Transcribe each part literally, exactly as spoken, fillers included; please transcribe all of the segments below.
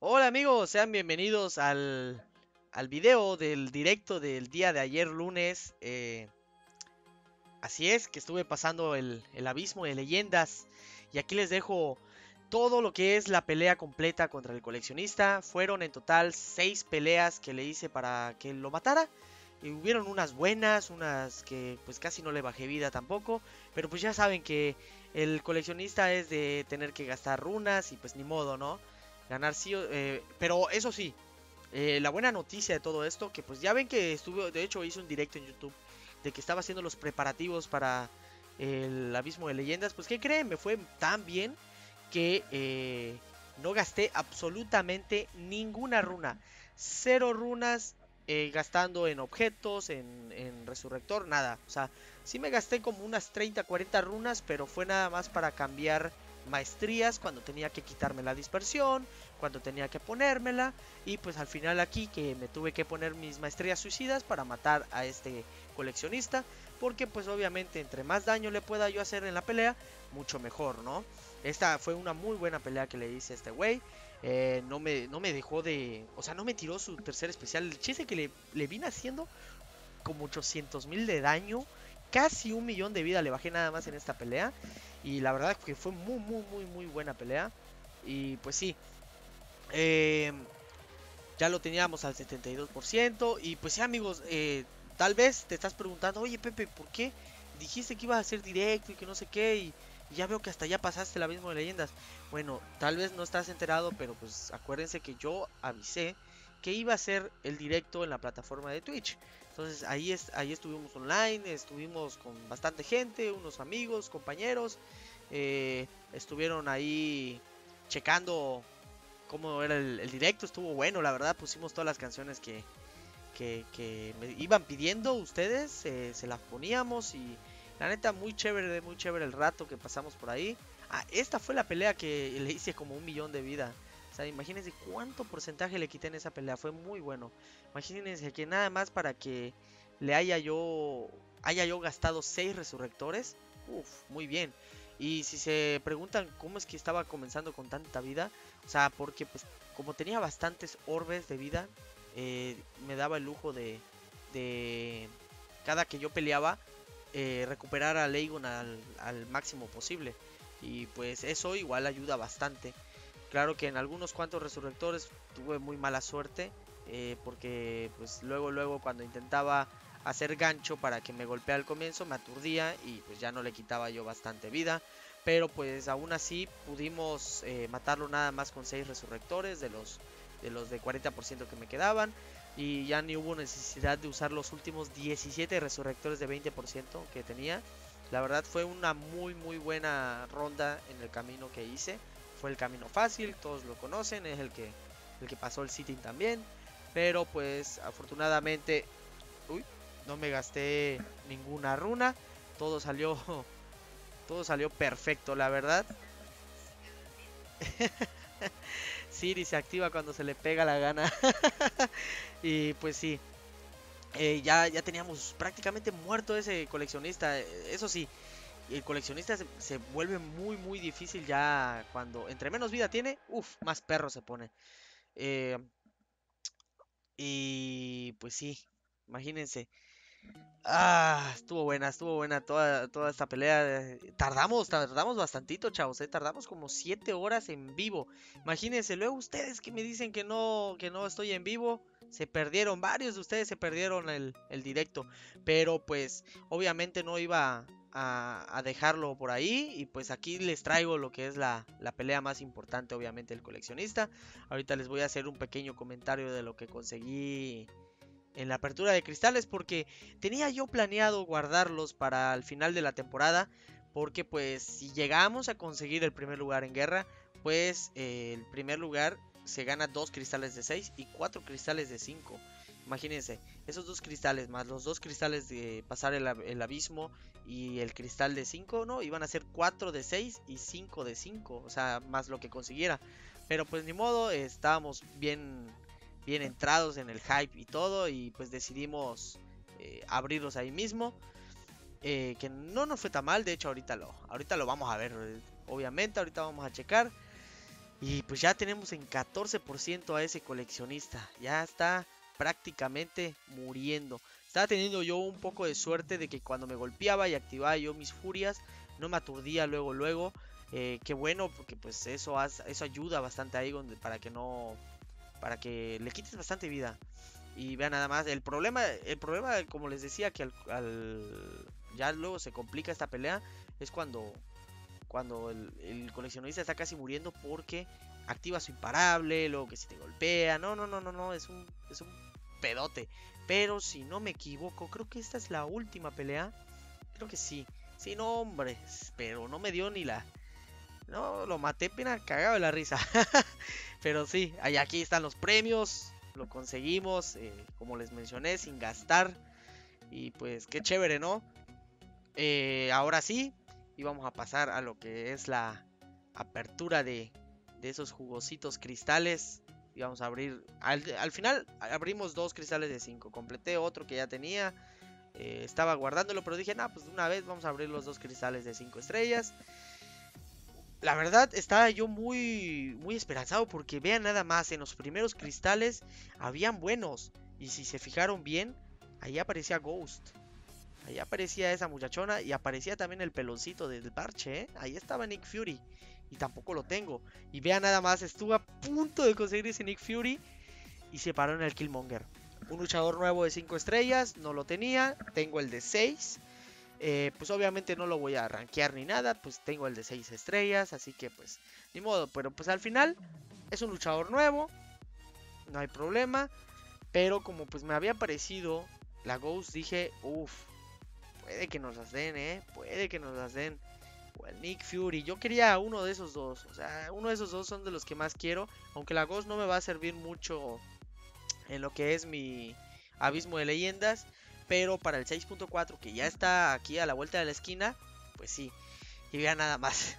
Hola amigos, sean bienvenidos al, al video del directo del día de ayer lunes. Eh, así es, que estuve pasando el, el abismo de leyendas y aquí les dejo todo lo que es la pelea completa contra el coleccionista. Fueron en total seis peleas que le hice para que lo matara. Y hubieron unas buenas, unas que pues casi no le bajé vida tampoco. Pero pues ya saben que el coleccionista es de tener que gastar runas y pues ni modo, ¿no? Ganar sí, o- eh, pero eso sí, eh, la buena noticia de todo esto, que pues ya ven que estuve, de hecho hice un directo en YouTube de que estaba haciendo los preparativos para el Abismo de Leyendas, pues ¿qué creen? Me fue tan bien que eh, no gasté absolutamente ninguna runa. Cero runas eh, gastando en objetos, en, en resurrector, nada. O sea, sí me gasté como unas treinta, cuarenta runas, pero fue nada más para cambiar maestrías cuando tenía que quitarme la dispersión, cuando tenía que ponérmela. Y pues al final aquí que me tuve que poner mis maestrías suicidas para matar a este coleccionista. Porque pues obviamente entre más daño le pueda yo hacer en la pelea, mucho mejor, ¿no? Esta fue una muy buena pelea que le hice a este güey. Eh, no, me, no me dejó de... O sea, no me tiró su tercer especial. El chiste que le, le vine haciendo como ochocientos mil de daño. Casi un millón de vida le bajé nada más en esta pelea. Y la verdad que fue muy, muy, muy, muy buena pelea. Y pues sí. Eh, ya lo teníamos al setenta y dos por ciento. Y pues sí, amigos, eh, tal vez te estás preguntando, oye Pepe, ¿por qué dijiste que ibas a hacer directo y que no sé qué? Y, y ya veo que hasta ya pasaste el abismo de leyendas. Bueno, tal vez no estás enterado, pero pues acuérdense que yo avisé que iba a hacer el directo en la plataforma de Twitch. Entonces ahí, es, ahí estuvimos online, estuvimos con bastante gente, unos amigos, compañeros. eh, Estuvieron ahí checando cómo era el, el directo, estuvo bueno, la verdad, pusimos todas las canciones que, que, que me iban pidiendo ustedes, eh, se las poníamos y la neta muy chévere, muy chévere el rato que pasamos por ahí. Ah, esta fue la pelea que le hice como un millón de vida. O sea, imagínense cuánto porcentaje le quité en esa pelea, fue muy bueno. Imagínense que nada más para que le haya yo haya yo gastado seis resurrectores. Uf, muy bien. Y si se preguntan cómo es que estaba comenzando con tanta vida, o sea, porque pues como tenía bastantes orbes de vida, eh, me daba el lujo de, de cada que yo peleaba, eh, recuperar a Leigon al, al máximo posible. Y pues eso igual ayuda bastante. Claro que en algunos cuantos resurrectores tuve muy mala suerte. Eh, porque pues luego luego cuando intentaba hacer gancho para que me golpee al comienzo me aturdía y pues ya no le quitaba yo bastante vida. Pero pues aún así pudimos eh, matarlo nada más con seis resurrectores de los de los de cuarenta por ciento que me quedaban. Y ya ni hubo necesidad de usar los últimos diecisiete resurrectores de veinte por ciento que tenía. La verdad fue una muy muy buena ronda en el camino que hice. Fue el camino fácil, todos lo conocen, es el que, el que pasó el sitting también. Pero pues afortunadamente, uy, no me gasté ninguna runa. Todo salió, todo salió perfecto, la verdad. Siri se activa cuando se le pega la gana. Y pues sí, eh, ya, ya teníamos prácticamente muerto ese coleccionista. Eh, Eso sí, el coleccionista se, se vuelve muy muy difícil ya cuando entre menos vida tiene, uff, más perro se pone. Eh, y pues sí, imagínense. Ah, estuvo buena, estuvo buena toda, toda esta pelea. eh, Tardamos, tardamos bastantito, chavos, eh. Tardamos como siete horas en vivo. Imagínense, luego ustedes que me dicen que no, que no estoy en vivo. Se perdieron, varios de ustedes se perdieron el, el directo. Pero pues, obviamente no iba a, a dejarlo por ahí. Y pues aquí les traigo lo que es la, la pelea más importante, obviamente, el coleccionista. Ahorita les voy a hacer un pequeño comentario de lo que conseguí en la apertura de cristales porque tenía yo planeado guardarlos para el final de la temporada porque pues si llegamos a conseguir el primer lugar en guerra pues eh, el primer lugar se gana dos cristales de seis y cuatro cristales de cinco. Imagínense, esos dos cristales más los dos cristales de pasar el, el abismo y el cristal de cinco, ¿no? Iban a ser cuatro de seis y cinco de cinco, o sea, más lo que consiguiera. Pero pues ni modo, eh, estábamos bien bien entrados en el hype y todo y pues decidimos eh, abrirlos ahí mismo, eh, que no nos fue tan mal. De hecho ahorita lo ahorita lo vamos a ver, eh, obviamente ahorita vamos a checar. Y pues ya tenemos en catorce por ciento a ese coleccionista. Ya está prácticamente muriendo. Estaba teniendo yo un poco de suerte de que cuando me golpeaba y activaba yo mis furias, no me aturdía luego, luego. Eh, qué bueno, porque pues eso, hace, eso ayuda bastante a Aegon para que no... Para que le quites bastante vida. Y vean nada más, el problema, el problema, como les decía, que al, al ya luego se complica esta pelea, es cuando cuando el, el coleccionista está casi muriendo porque activa su imparable, luego que si te golpea, no, no, no, no, no, es un, es un pedote. Pero si no me equivoco, creo que esta es la última pelea, creo que sí, sí, no, hombre, pero no me dio ni la, no, lo maté pena cagado de la risa. Pero sí, ahí aquí están los premios, lo conseguimos, eh, como les mencioné, sin gastar. Y pues qué chévere, ¿no? Eh, ahora sí, y vamos a pasar a lo que es la apertura de, de esos jugositos cristales. Y vamos a abrir, al, al final abrimos dos cristales de cinco. Completé otro que ya tenía. Eh, estaba guardándolo, pero dije, nah, pues de una vez vamos a abrir los dos cristales de cinco estrellas. La verdad estaba yo muy, muy esperanzado porque vean nada más, en los primeros cristales habían buenos. Y si se fijaron bien, ahí aparecía Ghost. Ahí aparecía esa muchachona y aparecía también el peloncito del parche, ¿eh? Ahí estaba Nick Fury. Y tampoco lo tengo. Y vean nada más, estuve a punto de conseguir ese Nick Fury y se paró en el Killmonger. Un luchador nuevo de cinco estrellas, no lo tenía. Tengo el de seis. Eh, pues obviamente no lo voy a rankear ni nada. Pues tengo el de seis estrellas. Así que pues, ni modo. Pero pues al final es un luchador nuevo. No hay problema. Pero como pues me había parecido la Ghost, dije, uff. Puede que nos las den, ¿eh? Puede que nos las den. O el Nick Fury. Yo quería uno de esos dos. O sea, uno de esos dos son de los que más quiero. Aunque la Ghost no me va a servir mucho en lo que es mi abismo de leyendas. Pero para el seis punto cuatro, que ya está aquí a la vuelta de la esquina, pues sí. Y vean nada más.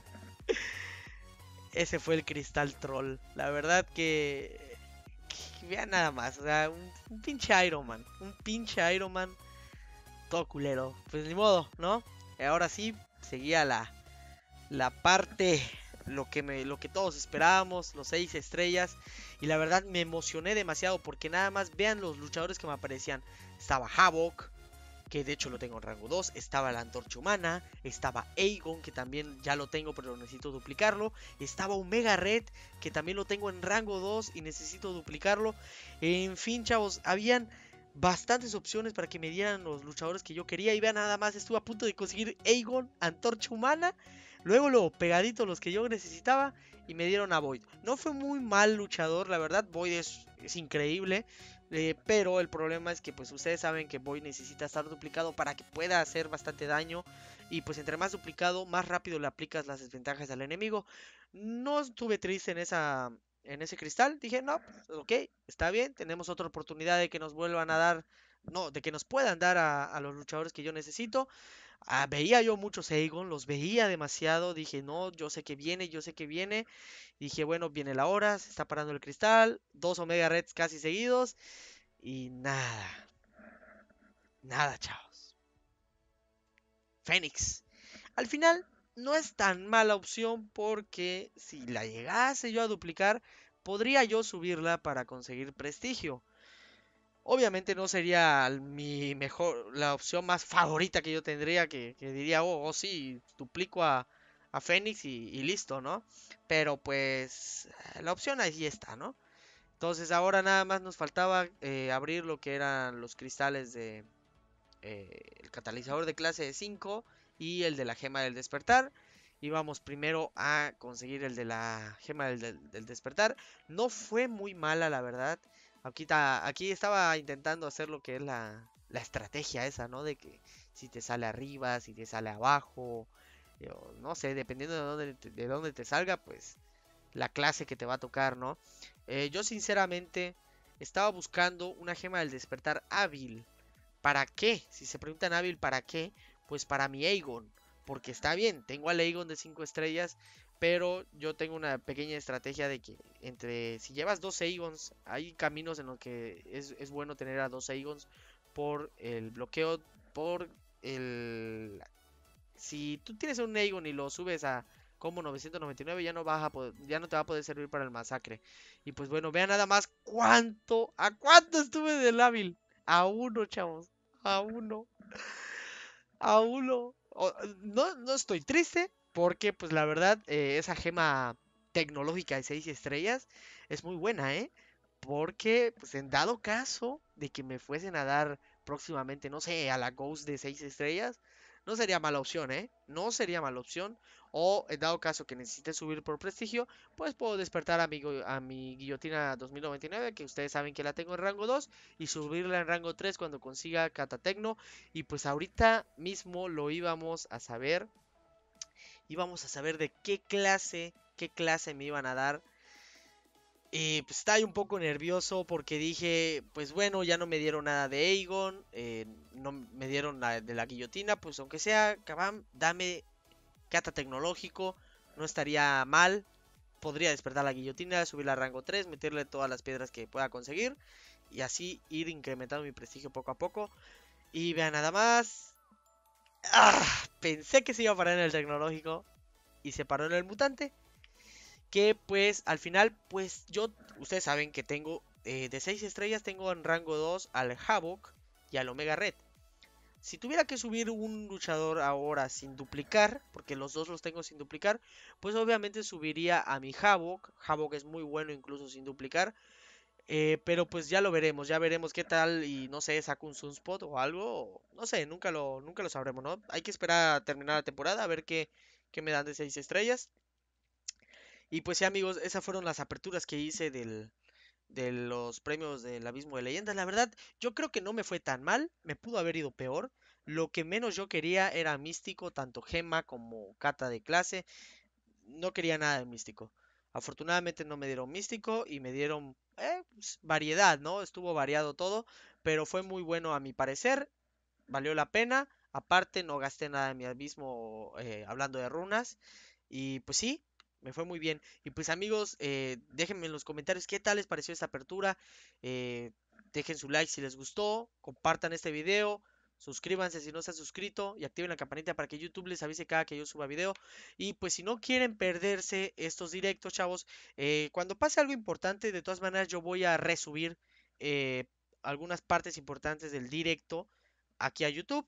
Ese fue el Cristal Troll. La verdad que... que vean nada más. O sea, un, un pinche Iron Man. Un pinche Iron Man. Todo culero. Pues ni modo, ¿no? Ahora sí, seguía la, la parte, lo que, me, lo que todos esperábamos, los seis estrellas. Y la verdad me emocioné demasiado porque nada más vean los luchadores que me aparecían. Estaba Havoc, que de hecho lo tengo en rango dos. Estaba la Antorcha Humana. Estaba Aegon, que también ya lo tengo pero necesito duplicarlo. Estaba Omega Red, que también lo tengo en rango dos y necesito duplicarlo. En fin, chavos, habían bastantes opciones para que me dieran los luchadores que yo quería. Y vean nada más, estuve a punto de conseguir Aegon, Antorcha Humana. Luego lo pegadito los que yo necesitaba. Y me dieron a Void. No fue muy mal luchador, la verdad. Void es, es increíble. Eh, pero el problema es que pues ustedes saben que Void necesita estar duplicado para que pueda hacer bastante daño. Y pues entre más duplicado, más rápido le aplicas las desventajas al enemigo. No estuve triste en esa, en ese cristal. Dije, no, pues, ok, está bien. Tenemos otra oportunidad de que nos vuelvan a dar, no, de que nos puedan dar a, a los luchadores que yo necesito. Ah, veía yo muchos Aegon, los veía demasiado. Dije, no, yo sé que viene, yo sé que viene. Dije, bueno, viene la hora, se está parando el cristal. Dos Omega Reds casi seguidos. Y nada, nada, chavos. Fénix. Al final, no es tan mala opción porque si la llegase yo a duplicar, podría yo subirla para conseguir prestigio. Obviamente no sería mi mejor, la opción más favorita que yo tendría, que, que diría, oh, oh, sí, duplico a, a Fénix y, y listo, ¿no? Pero pues la opción ahí está, ¿no? Entonces ahora nada más nos faltaba eh, abrir lo que eran los cristales de eh, el catalizador de clase de cinco y el de la gema del despertar. Y vamos primero a conseguir el de la gema del, del, del despertar. No fue muy mala, la verdad. Aquí, ta, aquí estaba intentando hacer lo que es la, la estrategia esa, ¿no? De que si te sale arriba, si te sale abajo. Yo, no sé, dependiendo de dónde, te, de dónde te salga, pues la clase que te va a tocar, ¿no? Eh, yo sinceramente estaba buscando una gema del despertar hábil. ¿Para qué? Si se preguntan hábil, ¿para qué? Pues para mi Aegon. Porque está bien, tengo al Aegon de cinco estrellas. Pero yo tengo una pequeña estrategia de que entre si llevas dos Aegons, hay caminos en los que es, es bueno tener a dos Aegons por el bloqueo, por el... Si tú tienes un Aegon y lo subes a como novecientos noventa y nueve ya no vas a poder- ya no te va a poder servir para el masacre. Y pues bueno, vean nada más cuánto, a cuánto estuve del hábil. A uno, chavos. A uno. A uno. O- no, no estoy triste porque pues la verdad eh, esa gema tecnológica de seis estrellas es muy buena, ¿eh? Porque pues en dado caso de que me fuesen a dar próximamente, no sé, a la Ghost de seis estrellas, no sería mala opción, ¿eh? No sería mala opción. O en dado caso que necesite subir por prestigio, pues puedo despertar a mi, go- a mi guillotina dos mil noventa y nueve, que ustedes saben que la tengo en rango dos, y subirla en rango tres cuando consiga Catatecno. Y pues ahorita mismo lo íbamos a saber. Íbamos a saber de qué clase, qué clase me iban a dar. Y pues estaba un poco nervioso porque dije, pues bueno, ya no me dieron nada de Aegon, eh, no me dieron la de la guillotina, pues aunque sea, Kabam, dame Cata tecnológico, no estaría mal. Podría despertar la guillotina, subirla a rango tres, meterle todas las piedras que pueda conseguir y así ir incrementando mi prestigio poco a poco. Y vean nada más. ¡Ah! Pensé que se iba a parar en el tecnológico y se paró en el mutante. Que pues al final, pues yo, ustedes saben que tengo eh, de seis estrellas, tengo en rango dos al Havoc y al Omega Red. Si tuviera que subir un luchador ahora sin duplicar, porque los dos los tengo sin duplicar, pues obviamente subiría a mi Havoc. Havoc es muy bueno incluso sin duplicar. Eh, pero pues ya lo veremos, ya veremos qué tal y no sé, saco un Sunspot o algo. No sé, nunca lo, nunca lo sabremos, ¿no? Hay que esperar a terminar la temporada a ver qué, qué me dan de seis estrellas. Y pues sí, amigos, esas fueron las aperturas que hice del, de los premios del Abismo de Leyendas. La verdad, yo creo que no me fue tan mal, me pudo haber ido peor. Lo que menos yo quería era místico, tanto Gema como Cata de clase. No quería nada de místico. Afortunadamente no me dieron místico y me dieron eh, pues, variedad, ¿no? Estuvo variado todo, pero fue muy bueno a mi parecer. Valió la pena. Aparte, no gasté nada en mi abismo eh, hablando de runas. Y pues sí, me fue muy bien. Y pues amigos, eh, déjenme en los comentarios qué tal les pareció esta apertura. Eh, dejen su like si les gustó. Compartan este video. Suscríbanse si no se han suscrito y activen la campanita para que YouTube les avise cada que yo suba video. Y pues si no quieren perderse estos directos, chavos, eh, cuando pase algo importante, de todas maneras yo voy a resubir eh, algunas partes importantes del directo aquí a YouTube.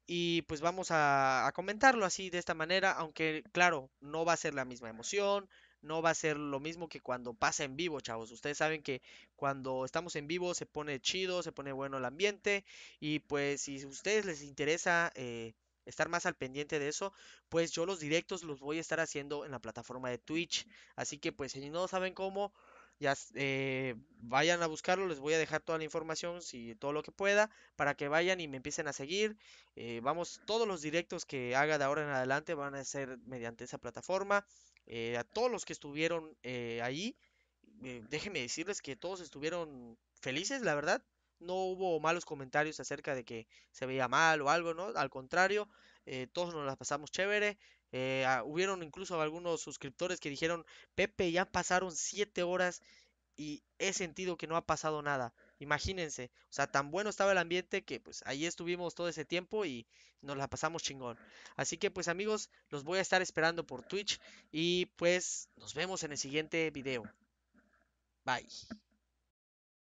Y pues vamos a, a comentarlo así de esta manera, aunque claro, no va a ser la misma emoción, no va a ser lo mismo que cuando pasa en vivo, chavos. Ustedes saben que cuando estamos en vivo se pone chido, se pone bueno el ambiente y pues si a ustedes les interesa eh, estar más al pendiente de eso, pues yo los directos los voy a estar haciendo en la plataforma de Twitch. Así que pues si no saben cómo, ya eh, vayan a buscarlo, les voy a dejar toda la información, si todo lo que pueda, para que vayan y me empiecen a seguir. Eh, vamos, todos los directos que haga de ahora en adelante van a ser mediante esa plataforma. Eh, a todos los que estuvieron eh, ahí, eh, déjenme decirles que todos estuvieron felices, la verdad. No hubo malos comentarios acerca de que se veía mal o algo, ¿no? Al contrario, eh, todos nos las pasamos chévere. Eh, ah, hubieron incluso algunos suscriptores que dijeron, Pepe, ya pasaron siete horas y he sentido que no ha pasado nada. Imagínense, o sea, tan bueno estaba el ambiente que pues ahí estuvimos todo ese tiempo y nos la pasamos chingón. Así que pues amigos, los voy a estar esperando por Twitch y pues nos vemos en el siguiente video. Bye.